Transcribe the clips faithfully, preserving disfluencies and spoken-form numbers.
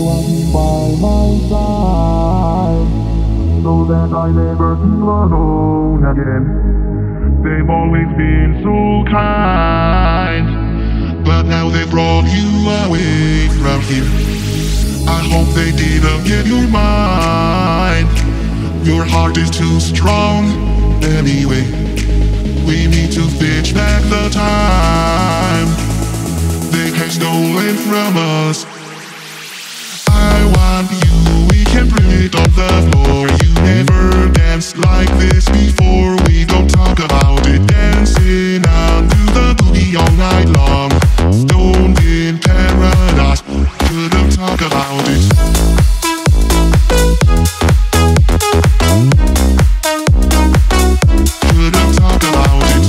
want you by my side, so that I never feel alone again. They've always been so kind, but now they brought you away from here. I hope they didn't get your mind. Your heart is too strong anyway. We need to fetch back the time they have stolen from us. I want you, we can bring it on the floor. You never danced like this before. We don't talk about it. Dancing under the booty all night long. Stoned in paradise, couldn't talk about it. Couldn't talk about it.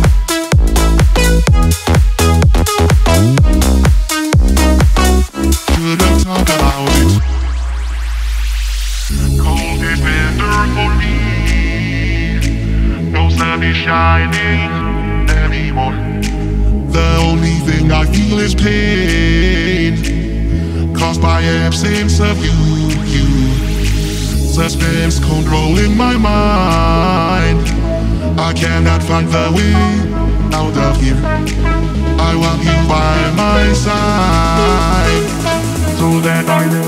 Couldn't talk about it. Cold is winter for me. No sun is shining anymore. The only thing I feel is pain, caused by absence of you, you. Suspense controlling my mind. I cannot find the way out of here. I want you by my side, so that I never